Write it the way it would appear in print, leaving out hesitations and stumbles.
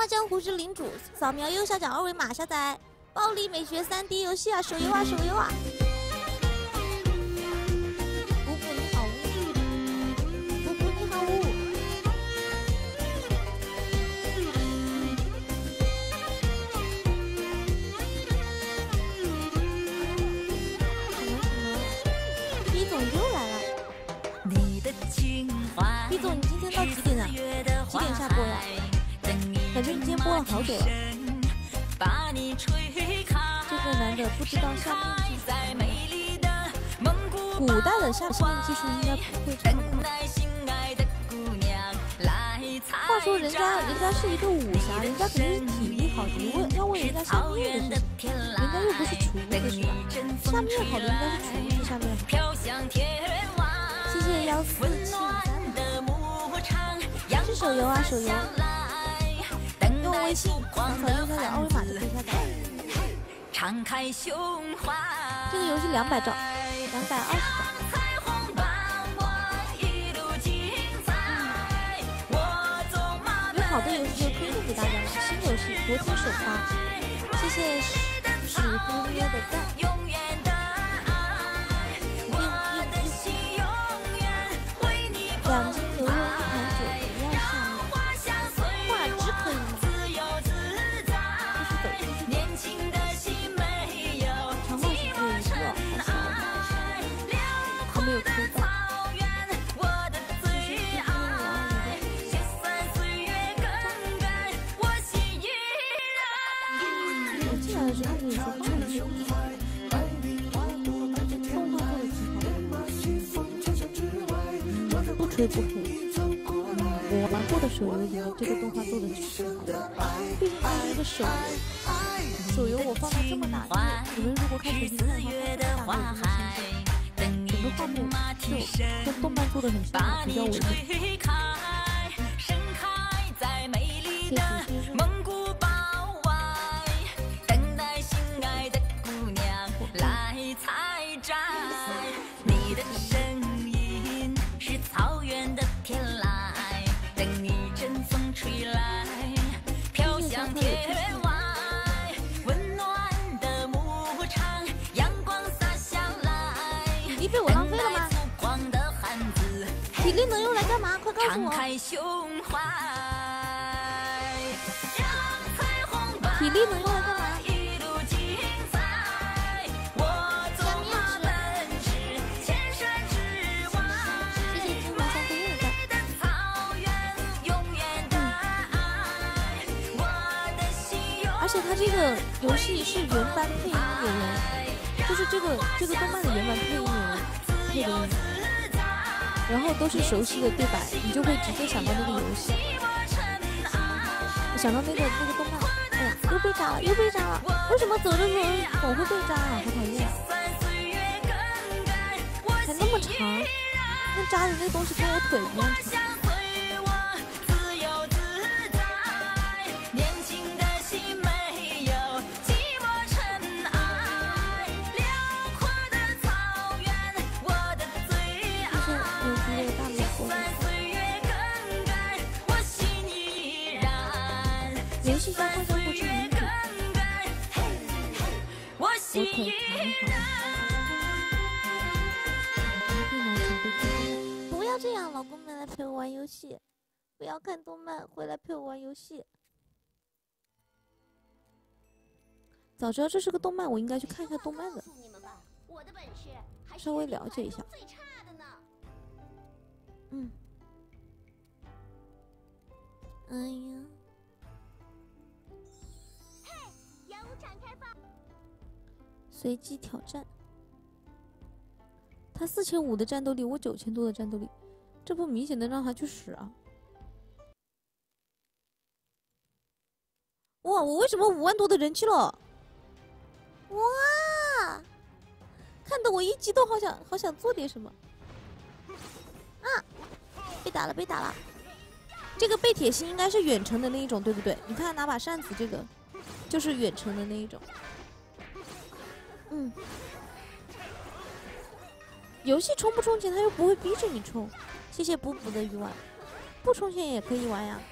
马江湖之领主，扫描右下角二维码下载暴力美学3D 游戏啊，手游啊，手游啊！补补你好呜，补补你好呜。毕总又来了。毕总，你今天到几点啊？几点下播呀？感觉你今天播了好久了。这个男的不知道下面技术，古代的下面技术应该不会这么快。话说人家是一个武侠，人家肯定是体力好的，要问人家下面的事情，人家又不是厨子是吧？下面好的应该是厨子下面好。谢谢1473。是手游啊，手游。用微信扫右下角二维码就可以下载。这个游戏200兆，220兆。有好多游戏就推荐给大家了，新游戏昨天首发，谢谢史忽略的赞。2斤牛肉1盘酒不要下面，画质可以吗？长话是可以做，还没有抽到。我进来的时候跟你说不能修，动画做的挺好的，不吹不黑。我玩过的手游里面，这个动画做的挺好的，毕竟它是一个手游。手游我放到这么大，你们如果看手机看的话，整个画面就跟动漫做的很像，比较稳定。你的声音是草原的天籁，等你阵风吹来，飘向天外，温暖的牧场，阳光洒下来。你被我浪费了吗？体力能用来干嘛？快告诉我。体力能用来干嘛？而且它这个游戏是原班配音演员，就是这个动漫的原版配音演员配的音，然后都是熟悉的对白，你就会直接想到那个游戏，想到那个动漫。哎呀，又被扎了，又被扎了！为什么走着走着总会被扎啊？好讨厌！还那么长，那扎的那东西跟我腿一样长。游戏叫《幻想火之领主》，我腿疼。不要这样，老公们来陪我玩游戏，不要看动漫，回来陪我玩游戏。早知道这是个动漫，我应该去看一下动漫的，稍微了解一下。哎呀。随机挑战，他4500的战斗力，我9000多的战斗力，这不明显的让他去死啊！哇，我为什么5万多的人气了？哇，看得我一激动，好想做点什么啊！被打了，被打了！这个背铁心应该是远程的那一种，对不对？你看拿把扇子，这个就是远程的那一种。游戏充不充钱，他又不会逼着你充。谢谢补补的鱼丸，不充钱也可以玩呀。